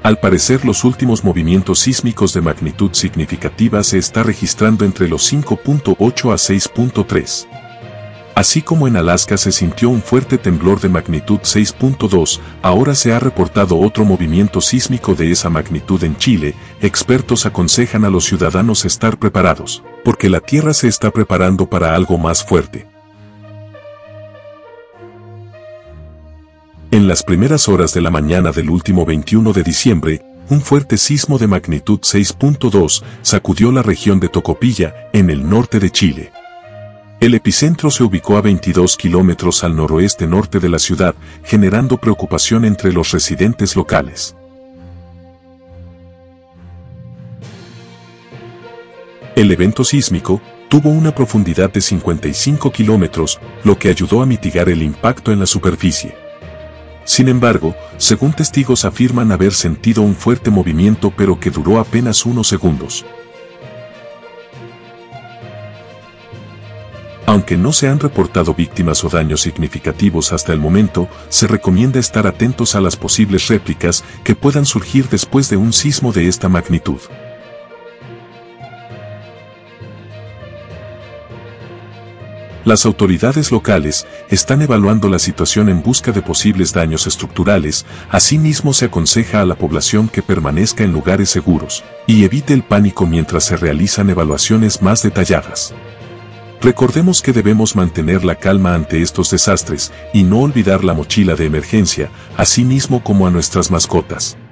Al parecer los últimos movimientos sísmicos de magnitud significativa se está registrando entre los 5.8 a 6.3. Así como en Alaska se sintió un fuerte temblor de magnitud 6.2, ahora se ha reportado otro movimiento sísmico de esa magnitud en Chile. Expertos aconsejan a los ciudadanos estar preparados, porque la Tierra se está preparando para algo más fuerte. En las primeras horas de la mañana del último 21 de diciembre, un fuerte sismo de magnitud 6.2 sacudió la región de Tocopilla, en el norte de Chile. El epicentro se ubicó a 22 kilómetros al noroeste-norte de la ciudad, generando preocupación entre los residentes locales. El evento sísmico tuvo una profundidad de 55 kilómetros, lo que ayudó a mitigar el impacto en la superficie. Sin embargo, según testigos afirman haber sentido un fuerte movimiento pero que duró apenas unos segundos. Aunque no se han reportado víctimas o daños significativos hasta el momento, se recomienda estar atentos a las posibles réplicas que puedan surgir después de un sismo de esta magnitud. Las autoridades locales están evaluando la situación en busca de posibles daños estructurales. Asimismo, se aconseja a la población que permanezca en lugares seguros y evite el pánico mientras se realizan evaluaciones más detalladas. Recordemos que debemos mantener la calma ante estos desastres y no olvidar la mochila de emergencia, así mismo como a nuestras mascotas.